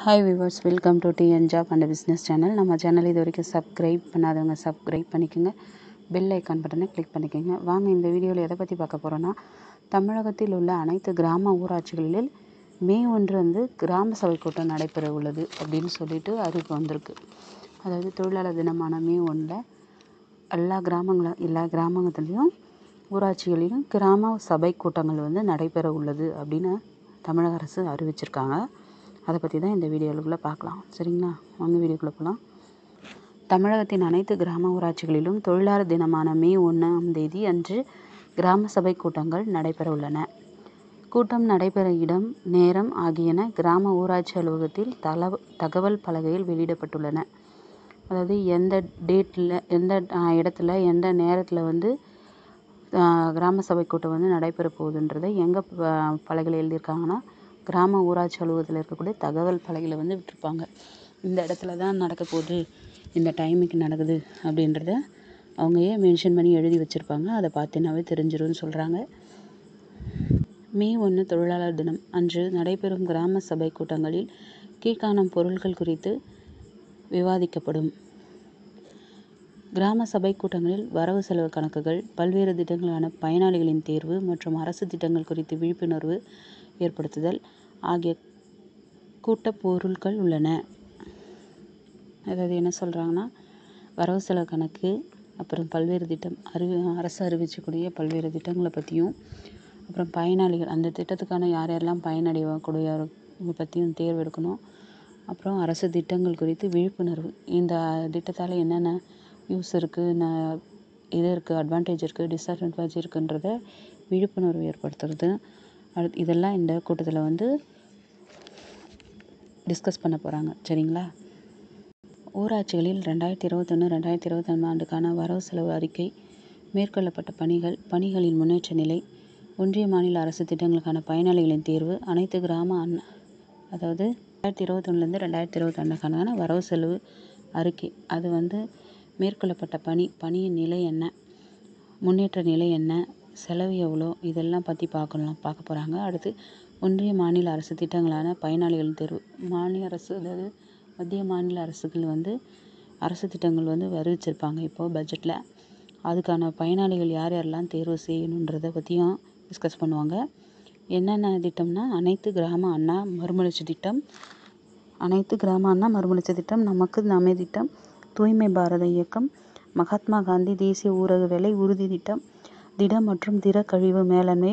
Hi viewers, welcome to TNjobsbusiness channel. நம்ம channel இது வரைக்கும் சப்ஸ்கிரைப் பண்ணாதவங்க சப்ஸ்கிரைப் பண்ணிக்கோங்க. பெல் ஐக்கான் பட்டனை கிளிக் பண்ணிக்கோங்க. வாங்க இந்த வீடியோவில் எதை பற்றி பார்க்க போகிறோன்னா, தமிழகத்தில் உள்ள அனைத்து கிராம ஊராட்சிகளில் மே 1 கிராம சபை கூட்டம் நடைபெற உள்ளது அப்படின்னு சொல்லிட்டு அறிவிப்பு வந்திருக்கு. அதாவது தொழிலாளர் தினமான மே 1 எல்லா கிராமத்துலேயும் ஊராட்சிகளிலும் கிராம சபை கூட்டங்கள் நடைபெற உள்ளது அப்படின்னு தமிழக அரசு அறிவிச்சிருக்காங்க. அதை பற்றி தான் இந்த வீடியோக்குள்ளே பார்க்கலாம். சரிங்களா, வாங்க வீடியோக்குள்ளே போகலாம். தமிழகத்தின் அனைத்து கிராம ஊராட்சிகளிலும் தொழிலாளர் தினமான மே 1 அன்று கிராம சபை கூட்டங்கள் நடைபெற உள்ளன. கூட்டம் நடைபெற இடம், நேரம் ஆகியன கிராம ஊராட்சி அலுவலகத்தில் தகவல் பலகையில் வெளியிடப்பட்டுள்ளன. அதாவது எந்த டேட்டில், எந்த இடத்துல, எந்த நேரத்தில் கிராம சபை கூட்டம் நடைபெற போகுதுன்றதை எங்கே பலகையில் எழுதியிருக்காங்கன்னா, கிராம ஊராட்சி அலுவலகத்தில் இருக்கக்கூடிய தகவல் பலகையில் விட்டுருப்பாங்க. இந்த இடத்துல தான் நடக்க போகுது, இந்த டைமுக்கு நடக்குது அப்படின்றத அவங்க மென்ஷன் பண்ணி எழுதி வச்சுருப்பாங்க. அதை பார்த்தினாவே தெரிஞ்சிரும்னு சொல்கிறாங்க. மே 1 தொழிலாளர் தினம் அன்று நடைபெறும் கிராம சபை கூட்டங்களில் கீழ்காணும் பொருட்கள் குறித்து விவாதிக்கப்படும். கிராம சபை கூட்டங்களில் வரவு செலவு கணக்குகள், பல்வேறு திட்டங்களான பயனாளிகளின் தேர்வு மற்றும் அரசு திட்டங்கள் குறித்து விழிப்புணர்வு ஏற்படுத்துதல் ஆகிய கூட்ட பொருட்கள் உள்ளன. அதாவது என்ன சொல்கிறாங்கன்னா, வரவு செலவு கணக்கு, அப்புறம் பல்வேறு திட்டம், அரசு அறிவிச்சக்கூடிய பல்வேறு திட்டங்களை பற்றியும், அப்புறம் பயனாளிகள், அந்த திட்டத்துக்கான யார் யாரெல்லாம் பயனடையக்கூடிய பற்றியும் தேர்வு எடுக்கணும். அப்புறம் அரசு திட்டங்கள் குறித்து விழிப்புணர்வு, இந்த திட்டத்தால் என்னென்ன யூஸ் இருக்குது, இது இருக்குது, அட்வான்டேஜ் இருக்குது, டிஸ்அட்வான்டேஜ் இருக்குன்றத விழிப்புணர்வு ஏற்படுத்துறது. இதெல்லாம் இந்த கூட்டத்தில் டிஸ்கஸ் பண்ண போகிறாங்க. சரிங்களா, ஊராட்சிகளில் 2021-2022 ஆண்டுக்கான வரவு செலவு அறிக்கை, மேற்கொள்ளப்பட்ட பணிகளின் முன்னேற்ற நிலை, ஒன்றிய மாநில அரசு திட்டங்களுக்கான பயனாளிகளின் தேர்வு, அனைத்து கிராம அதாவது 2021-2022 வரவு செலவு அறிக்கை, அது மேற்கொள்ளப்பட்ட பணியின் நிலை என்ன, முன்னேற்ற நிலை என்ன, செலவு எவ்வளோ, இதெல்லாம் பற்றி பார்க்க போகிறாங்க. அடுத்து ஒன்றிய மாநில அரசு திட்டங்களான பயனாளிகளின் தேர்வு, மாநில அரசு, அதாவது மத்திய மாநில அரசுகள் அரசு திட்டங்கள் அறிவிச்சிருப்பாங்க இப்போது பட்ஜெட்டில். அதுக்கான பயனாளிகள் யார் யாரெல்லாம் தேர்வு செய்யணுன்றதை பற்றியும் டிஸ்கஸ் பண்ணுவாங்க. என்னென்ன திட்டம்னா, அனைத்து கிராம அண்ணா மறுமலர்ச்சி திட்டம், நமக்கு நாமே திட்டம், தூய்மை பாரத இயக்கம், மகாத்மா காந்தி தேசிய ஊரக வேலை உறுதி திட்டம், திட மற்றும் திட கழிவு மேலாண்மை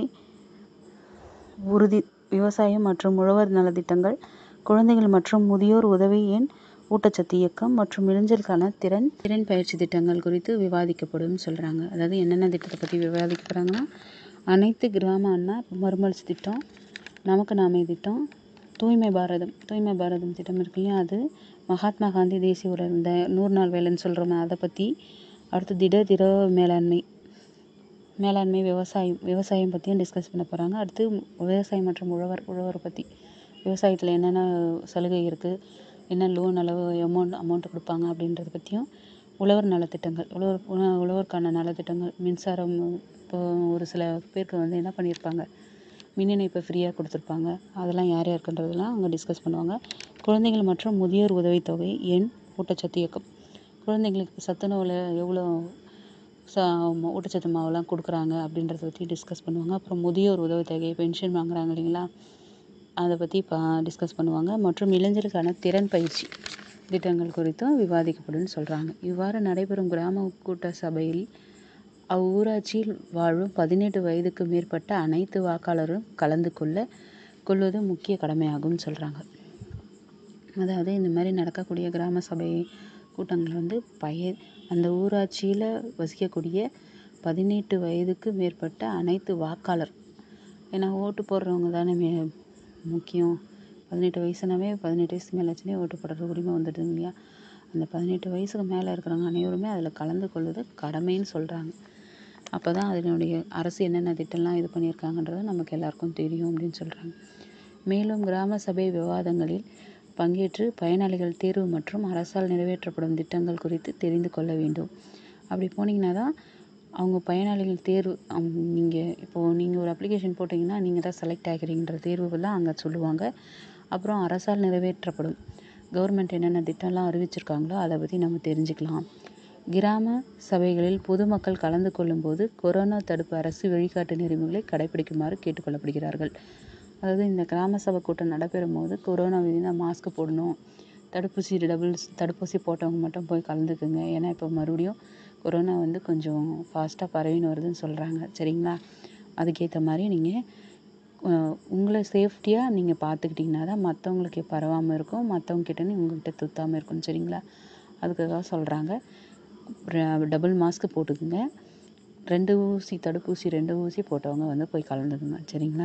உறுதி, விவசாயம் மற்றும் உழவர் நலத்திட்டங்கள், குழந்தைகள் மற்றும் முதியோர் உதவி எண் ஊட்டச்சத்து இயக்கம் மற்றும் இளைஞர்களுக்கான திறன் பயிற்சி திட்டங்கள் குறித்து விவாதிக்கப்படும் சொல்கிறாங்க. அதாவது என்னென்ன திட்டத்தை பற்றி விவாதிக்க போகிறாங்கன்னா, அனைத்து கிராம அண்ணா மறுமலர்ச்சி திட்டம், நமக்கு நாமே திட்டம், தூய்மை பாரதம் திட்டம் இருக்கு இல்லையா, அது மகாத்மா காந்தி தேசிய ஊரக, இந்த 100 நாள் வேலைன்னு சொல்கிறோமே அதை பற்றி. அடுத்து திட மேலாண்மை விவசாயம் பற்றியும் டிஸ்கஸ் பண்ண போகிறாங்க. அடுத்து விவசாயம் மற்றும் உழவர் பற்றி, விவசாயத்தில் என்னென்ன சலுகை இருக்குது, என்ன லோன் அளவு அமௌண்ட் கொடுப்பாங்க அப்படின்றத பற்றியும், உழவர் நலத்திட்டங்கள், உழவருக்கான நலத்திட்டங்கள், மின்சாரம், இப்போ ஒரு சில பேருக்கு என்ன பண்ணியிருப்பாங்க, மின் இணைப்பை ஃப்ரீயாக கொடுத்துருப்பாங்க, அதெல்லாம் யார் யாருக்குன்றதெல்லாம் அவங்க டிஸ்கஸ் பண்ணுவாங்க. குழந்தைகள் மற்றும் முதியோர் உதவித்தொகை எண் ஊட்டச்சத்து இயக்கம், குழந்தைங்களுக்கு சத்துணவில் எவ்வளோ ஊட்டச்சத்து மாவுலாம் கொடுக்குறாங்க அப்படின்றத பற்றி டிஸ்கஸ் பண்ணுவாங்க. அப்புறம் முதியோர் உதவித்தொகை, பென்ஷன் வாங்குறாங்க இல்லைங்களா, அதை பற்றி டிஸ்கஸ் பண்ணுவாங்க. மற்றும் இளைஞருக்கான திறன் பயிற்சி திட்டங்கள் குறித்தும் விவாதிக்கப்படும் சொல்கிறாங்க. இவ்வாறு நடைபெறும் கிராம கூட்ட சபையில் அவ்வூராட்சியில் வாழும் 18 வயதுக்கு மேற்பட்ட அனைத்து வாக்காளரும் கலந்து கொள்வது முக்கிய கடமையாகும் சொல்கிறாங்க. அதாவது இந்த மாதிரி நடக்கக்கூடிய கிராம சபை கூட்டங்கள் அந்த ஊராட்சியில் வசிக்கக்கூடிய 18 வயதுக்கு மேற்பட்ட அனைத்து வாக்காளர், ஏன்னா ஓட்டு போடுறவங்க தானே முக்கியம். 18 வயசுனாவே 18 வயசுக்கு மேலே ஆச்சுன்னே ஓட்டு போடுற உரிமை வந்துடுது இல்லையா. அந்த 18 வயசுக்கு மேலே இருக்கிறவங்க அனைவருமே அதில் கலந்து கொள்வது கடமைன்னு சொல்கிறாங்க. அப்போ தான் அதனுடைய அரசு என்னென்ன திட்டம்லாம் இது பண்ணியிருக்காங்கன்றது நமக்கு எல்லாருக்கும் தெரியும் அப்படின்னு சொல்கிறாங்க. மேலும் கிராம சபை விவாதங்களில் பங்கேற்று பயனாளிகள் தேர்வு மற்றும் அரசால் நிறைவேற்றப்படும் திட்டங்கள் குறித்து தெரிந்து கொள்ள வேண்டும். அப்படி போனீங்கன்னா தான் அவங்க பயனாளிகள் தேர்வு, நீங்கள் ஒரு அப்ளிகேஷன் போட்டிங்கன்னா நீங்கள் தான் செலக்ட் ஆகிறீங்கன்ற தேர்வுகள்லாம் அங்கே சொல்லுவாங்க. அப்புறம் அரசால் நிறைவேற்றப்படும் கவர்மெண்ட் என்னென்ன திட்டம்லாம் அறிவிச்சிருக்காங்களோ அதை பற்றி நம்ம தெரிஞ்சுக்கலாம். கிராம சபைகளில் பொதுமக்கள் கலந்து கொள்ளும்போது கொரோனா தடுப்பு அரசு வழிகாட்டு நெறிமுறைகளை கடைபிடிக்குமாறு கேட்டுக்கொள்ளப்படுகிறார்கள். அதாவது இந்த கிராம சபை கூட்டம் நடைபெறும் போது கொரோனா விதினா மாஸ்க் போடணும், தடுப்பூசி போட்டவங்க மட்டும் போய் கலந்துக்குங்க. ஏன்னா இப்போ மறுபடியும் கொரோனா கொஞ்சம் ஃபாஸ்ட்டாக பரவின்னு வருதுன்னு சொல்கிறாங்க. சரிங்களா? அதுக்கேற்ற மாதிரி நீங்கள் உங்களை சேஃப்டியாக நீங்கள் பார்த்துக்கிட்டிங்கன்னா தான் மற்றவங்களுக்கு பரவாமல் இருக்கும், மற்றவங்ககிட்டன்னு உங்கள்கிட்ட துத்தாமல் இருக்கும். சரிங்களா? அதுக்காக சொல்கிறாங்க. டபுள் மாஸ்க் போட்டுக்குங்க. 2 ஊசி தடுப்பூசி 2 ஊசி போட்டவங்க போய் கலந்துக்குங்க. சரிங்களா?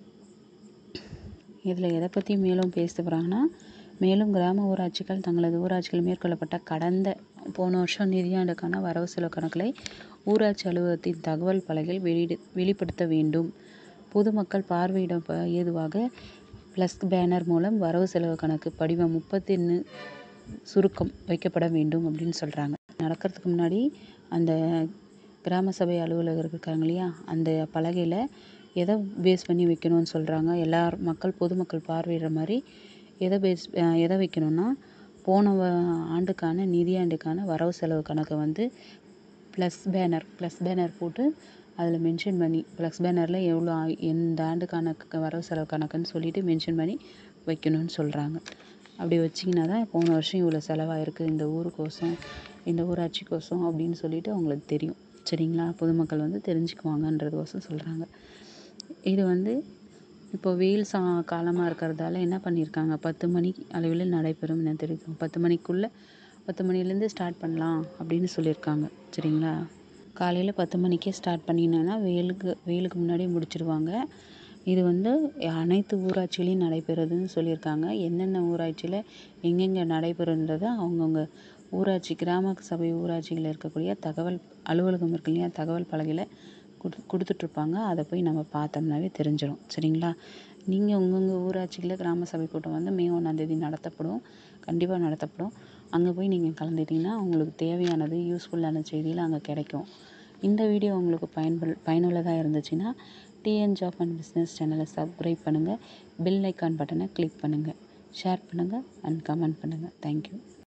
இதில் எதை பற்றி மேலும் பேச போகிறாங்கன்னா, மேலும் கிராம ஊராட்சிகள் தங்களது ஊராட்சிகள் மேற்கொள்ளப்பட்ட போன வருஷம் நிதியாண்டுக்கான வரவு செலவு கணக்குகளை ஊராட்சி அலுவலகத்தின் தகவல் பலகையில் வெளிப்படுத்த வேண்டும். பொதுமக்கள் பார்வையிட ஏதுவாக ப்ளஸ் பேனர் மூலம் வரவு செலவு கணக்கு படிவம் 31 சுருக்கம் வைக்கப்பட வேண்டும் அப்படின்னு சொல்கிறாங்க. நடக்கிறதுக்கு முன்னாடி அந்த கிராம சபை அலுவலகர் இருக்காங்க இல்லையா, அந்த பலகையில் எதை பேஸ் பண்ணி வைக்கணும்னு சொல்கிறாங்க. பொதுமக்கள் பார்வையிடுற மாதிரி எதை வைக்கணும்னா, போன ஆண்டுக்கான நிதியாண்டுக்கான வரவு செலவு கணக்கை ப்ளஸ் பேனர் போட்டு அதில் மென்ஷன் பண்ணி, ப்ளஸ் பேனரில் எவ்வளோ எந்த ஆண்டுக்கான வரவு செலவு கணக்குன்னு சொல்லிட்டு மென்ஷன் பண்ணி வைக்கணும்னு சொல்கிறாங்க. அப்படி வச்சிங்கன்னா தான் போன வருஷம் இவ்வளோ செலவாயிருக்கு இந்த ஊருக்கோசம், இந்த ஊராட்சிக்கோசம் அப்படின்னு சொல்லிட்டு அவங்களுக்கு தெரியும். சரிங்களா? பொதுமக்கள் தெரிஞ்சுக்குவாங்கன்றதுக்கோசம் சொல்கிறாங்க. இது இப்போ வெயில் காலமாக இருக்கிறதால என்ன பண்ணியிருக்காங்க, 10 மணி அளவில் நடைபெறும் என்ன தெரியும், 10 மணிலேருந்து ஸ்டார்ட் பண்ணலாம் அப்படின்னு சொல்லியிருக்காங்க. சரிங்களா? காலையில் 10 மணிக்கே ஸ்டார்ட் பண்ணினேன்னா வெயிலுக்கு முன்னாடியே முடிச்சிடுவாங்க. இது அனைத்து ஊராட்சியிலையும் நடைபெறுதுன்னு சொல்லியிருக்காங்க. என்னென்ன ஊராட்சியில் எங்கெங்கே நடைபெறுன்றதை அவங்கவுங்க கிராம சபை ஊராட்சிகளில் இருக்கக்கூடிய தகவல் அலுவலகம் இருக்கு இல்லையா, தகவல் பலகையில் கொடுத்துட்ருப்பாங்க. அதை போய் நம்ம பார்த்தோம்னாவே தெரிஞ்சிடும். சரிங்களா? நீங்கள் உங்கவுங்க ஊராட்சிகளில் கிராம சபை கூட்டம் மே 1 நடத்தப்படும், கண்டிப்பாக நடத்தப்படும். அங்கே போய் நீங்கள் கலந்துட்டிங்கன்னா உங்களுக்கு தேவையானது யூஸ்ஃபுல்லான செய்தியில் அங்கே கிடைக்கும். இந்த வீடியோ உங்களுக்கு பயனுள்ளதாக இருந்துச்சுன்னா டிஎன் ஜாப் அண்ட் பிஸ்னஸ் சேனலை சப்ஸ்கிரைப் பண்ணுங்கள், பெல் ஐக்கான் பட்டனை கிளிக் பண்ணுங்கள், ஷேர் பண்ணுங்கள் அண்ட் கமெண்ட் பண்ணுங்கள். தேங்க்யூ.